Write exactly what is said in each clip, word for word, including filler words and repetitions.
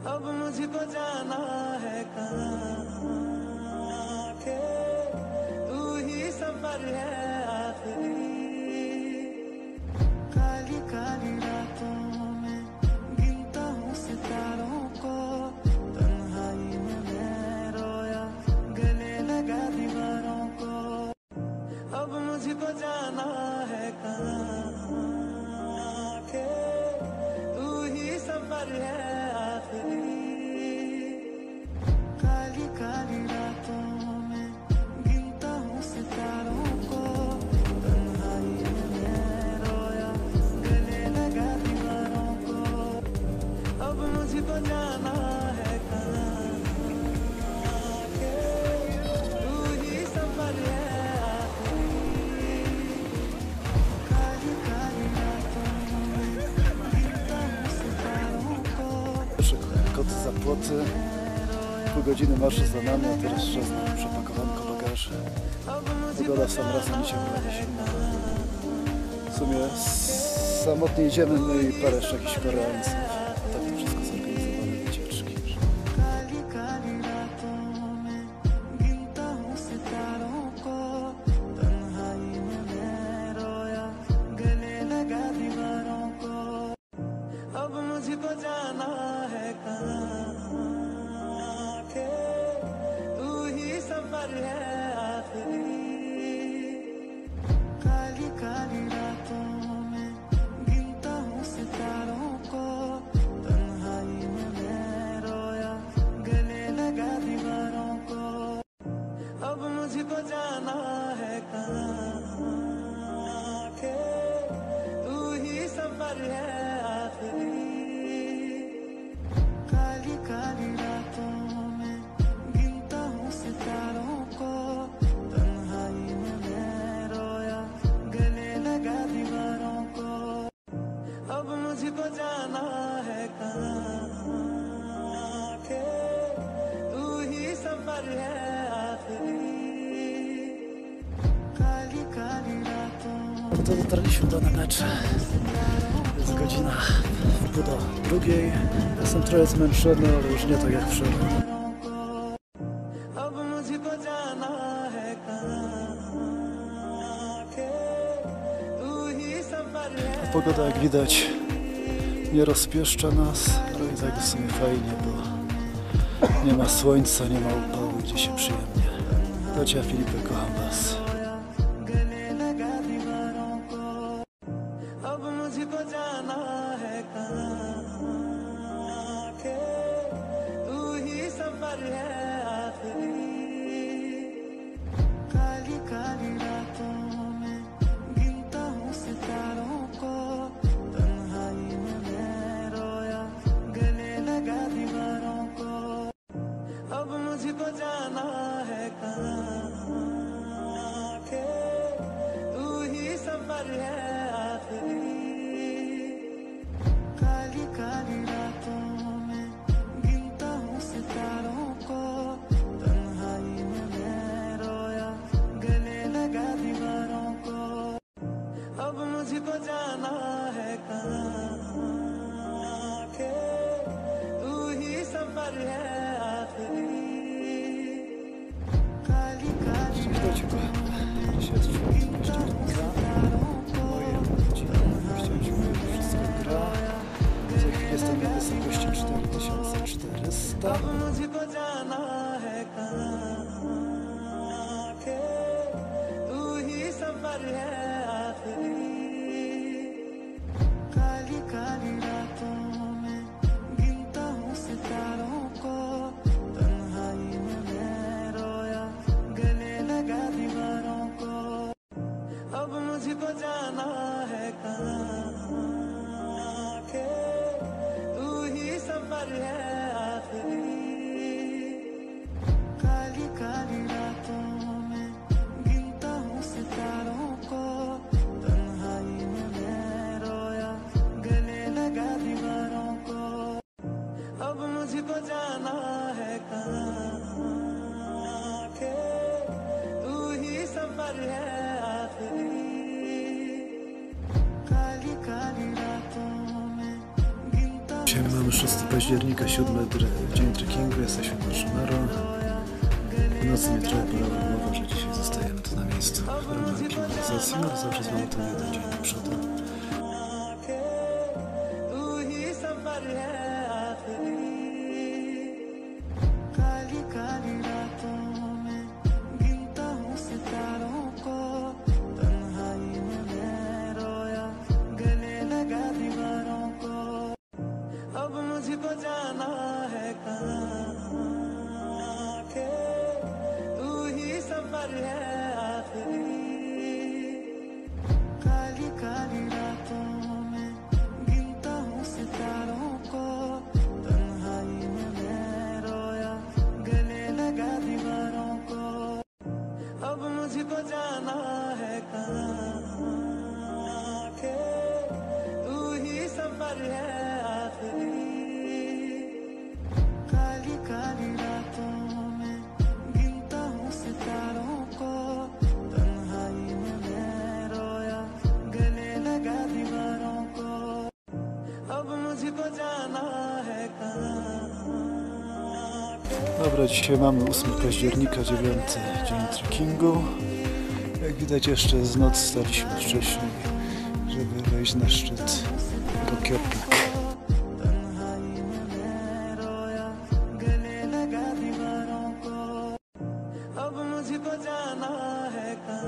अब मुझको जाना है कहाँ के तू ही सफर है आखिरी। काली काली रातों में गिनता हूँ सितारों को, तन्हाई में मैं रोया गले लगा दीवारों को। अब मुझको जाना है कहाँ के तू ही सफर है आखिरी। काली काली रातों में गिनता हूँ सितारों को, तन्हाई में मैं रोया गले लगा दीवारों को। अब मुझको जाना है कहाँ के तू ही सफर है आखिरी। काली काली रातों में गिनता हूँ सितारों को। Koty za płoty, pół godziny marszu za nami, a teraz czas na przepakowanko bagaży. Pogoda w sam razem dzisiaj była zimna. W sumie samotnie idziemy my i parę jeszcze jakichś Koreańców. Tak to wszystko zorganizowane wycieczki. अब मुझको जाना है कहाँ के तू ही सफर है आखिरी। काली काली रातों में गिनता हूँ सितारों को, तन्हाई में मैं रोया गले लगा दीवारों को। अब मुझको जाना है कहाँ के तू ही सफर है आखिरी। काली काली रातों में गिनता हूँ सितारों को, तन्हाई में मैं रोया गले लगा दीवारों को। अब मुझको जाना है कहाँ के तू ही सफर है आखिरी। काली काली रातों To dotarliśmy do Nameczu. Jest godzina pół do drugiej. Jestem trochę zmęczony, ale już nie tak jak wczoraj. अब मुझको जाना है कहाँ के तू ही सफर है। Pogoda, jak widać, nie rozpieszcza nas, ale i tak w sumie fajnie, bo nie ma słońca, nie ma upału, gdzie się przyjemnie. Dacia Filipy, kocham was. अब मुझको जाना है कहाँ के तू ही सफर है आखिरी। काली काली रातों में गिनता हूँ सितारों को, तन्हाई में मैं रोया गले लगा दीवारों को। अब मुझको जाना है कहाँ के तू ही सफर है आखिरी। काली काली रातों में गिनता हूँ सितारों को, तन्हाई में मैं रोया गले लगा दीवारों को। अब मुझको जाना है कहाँ के तू ही सफर है आखिरी। Kali Kali Witajcie, kochani. Dzisiaj jest czwartek, moje godziny. Chcieliśmy, że wszystko gra. Za chwilę jestem na wysokości cztery tysiące czterysta. अब मुझको जाना है कहाँ के तू ही सफर है आखिरी। काली काली रातों में गिनता हूँ सितारों को, तन्हाई में मैं रोया गले लगा दीवारों को। अब मुझको जाना है कहाँ के तू ही सफर है आखिरी। काली काली रातों में गिनता हूँ सितारों को, तन्हाई में मैं रोया गले लगा दीवारों को। अब मुझको जाना है कहाँ के तू ही सफर है आखिरी। szóstego października, siódmy dzień trekkingu, jesteśmy pod Szumero. W nocy mnie trochę bolała głowa, że dzisiaj zostajemy tu na miejscu w ramach klimatyzacji, ale zawsze mamy tu jeden dzień do przodu. अब मुझको जाना है कहाँ के तू ही सफर है आखिरी काली काली रातों में गिनता हूँ सितारों को तन्हाई में मैं रोया गले लगा दीवारों को अब मुझको जाना है कहाँ के तू ही सफर है काली काली रातों में गिनता हूँ सितारों को तन्हाई में मैं रोया गले लगा दीवारों को अब मुझको जाना है कहाँ. Dobra, dzisiaj mamy ósmego października, dziewiąty dzień trekkingu. Jak widać, jeszcze z noc staliśmy wcześniej, żeby wejść na szczyt Gokyo Peak. अब मुझको जाना है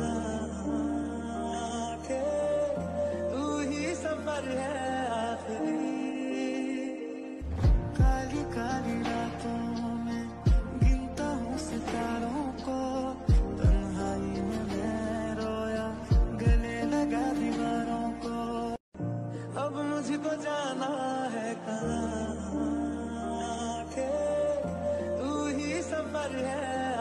कहाँ के तू ही सफर है आखिरी काली काली रातों में गिनता हूँ सितारों को तन्हाई में मैं रोया गले लगा दीवारों को अब मुझको जाना है कहाँ के तू ही सफर है.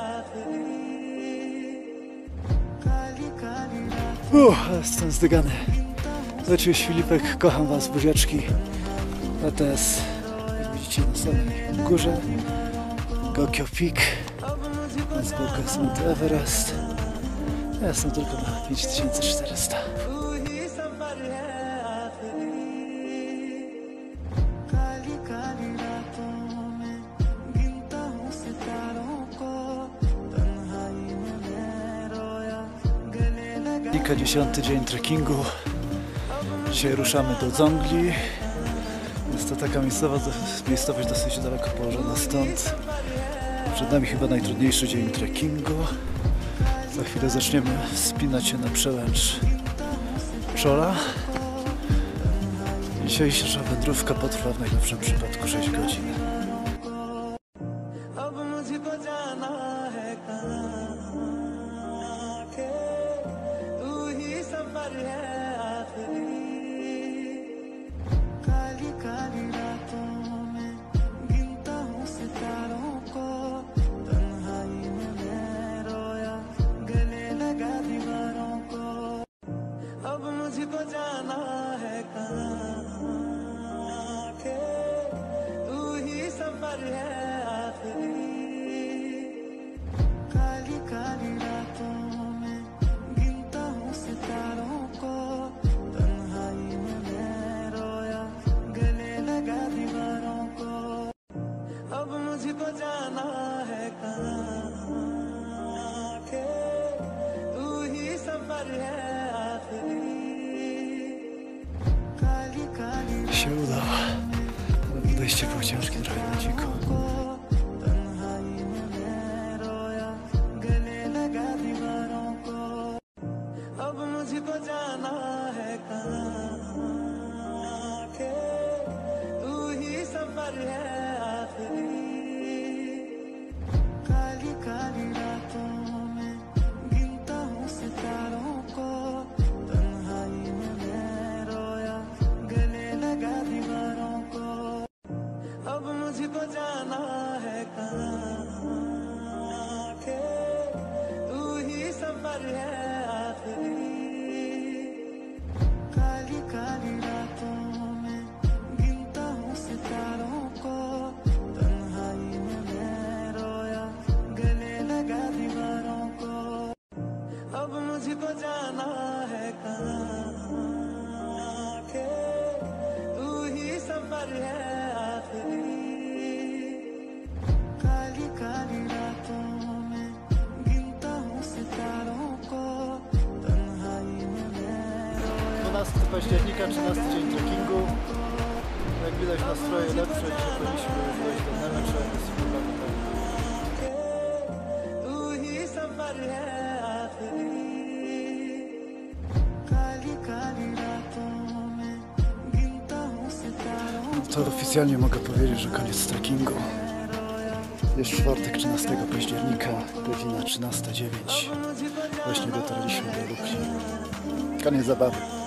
Uff, jestem zdygany. Leciłeś Filipek, kocham was, buziaczki. A teraz, jak widzicie na samej górze, Gokyo Peak. Na zboku jest Mount Everest. Ja jestem tylko na pięć tysięcy czterysta. dziesiąty dzień trekkingu. Dzisiaj ruszamy do Dzongli. Jest to taka miejscowość, miejscowość dosyć daleko położona stąd. Przed nami chyba najtrudniejszy dzień trekkingu. Za chwilę zaczniemy wspinać się na przełęcz Chola. Dzisiejsza wędrówka potrwa w najlepszym przypadku sześć godzin. Kali Kali रातों में गिनता हूँ सितारों को तन्हाई में मैं रोया गले लगा दीवारों को अब मुझको जाना है कहाँ के तू ही सफर है आखिरी काली काली रातों में गिनता हूँ सितारों को तन्हाई में मैं रोया गले लगा दीवारों को अब मुझको जाना है कहाँ के तू ही सफर है आखिरी Kali Kali się udało. Ale podejście było ciężkie, trochę na dziko. तन्हाई में मैं रोया गले लगा दीवारों को अब मुझको जाना है कहाँ के तू ही सफर है आखिरी काली काली रातों में गिनता हूँ सितारों को तन्हाई में मैं रोया गले लगा दीवारों को अब मुझको जाना है कहाँ के तू ही सफर है आखिरी काली काली रातों में गिनता हूँ सितारों को तन्हाई में मैं रोया गले लगा दीवारों को अब मुझको जाना है कहाँ के तू ही सफर है आखिरी października, trzynasty dzień trekkingu. Jak widać, nastroje lepsze. Dzisiaj powinniśmy już dojść do Nemecza. Jest chyba tak. तू ही सफर है आखिरी काली काली रातों में गिनता हूँ सितारों To oficjalnie mogę powiedzieć, że koniec trekkingu. Jest czwartek, trzynastego października, godzina trzynasta dziewięć. Właśnie dotarliśmy do Lukli. Koniec zabawy.